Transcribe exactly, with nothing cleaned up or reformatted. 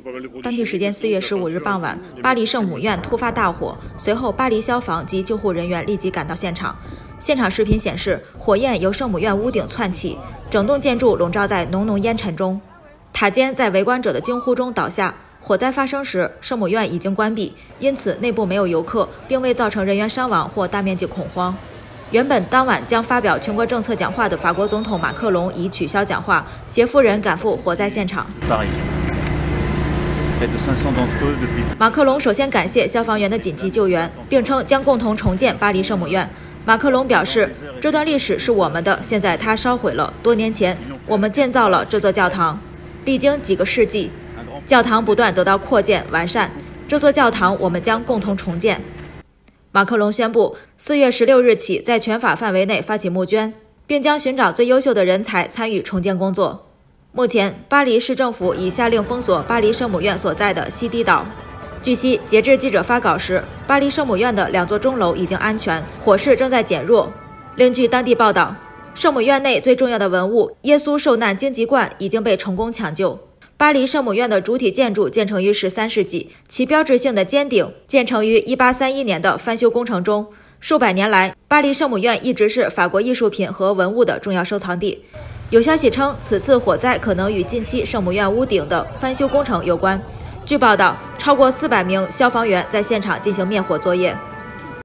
当地时间四月十五日傍晚，巴黎圣母院突发大火，随后巴黎消防及救护人员立即赶到现场。现场视频显示，火焰由圣母院屋顶窜起，整栋建筑笼罩在浓浓烟尘中，塔尖在围观者的惊呼中倒下。火灾发生时，圣母院已经关闭，因此内部没有游客，并未造成人员伤亡或大面积恐慌。原本当晚将发表全国政策讲话的法国总统马克龙已取消讲话，携夫人赶赴火灾现场。马克龙首先感谢消防员的紧急救援，并称将共同重建巴黎圣母院。马克龙表示，这段历史是我们的，现在它烧毁了。多年前，我们建造了这座教堂，历经几个世纪，教堂不断得到扩建完善。这座教堂我们将共同重建。马克龙宣布，四月十六日起在全法范围内发起募捐，并将寻找最优秀的人才参与重建工作。目前，巴黎市政府已下令封锁巴黎圣母院所在的西堤岛。据悉，截至记者发稿时，巴黎圣母院的两座钟楼已经安全，火势正在减弱。另据当地报道，圣母院内最重要的文物——耶稣受难荆棘罐已经被成功抢救。巴黎圣母院的主体建筑建成于十三世纪，其标志性的尖顶建成于一八三一年的翻修工程中。数百年来，巴黎圣母院一直是法国艺术品和文物的重要收藏地。有消息称，此次火灾可能与近期圣母院屋顶的翻修工程有关。据报道，超过四百名消防员在现场进行灭火作业。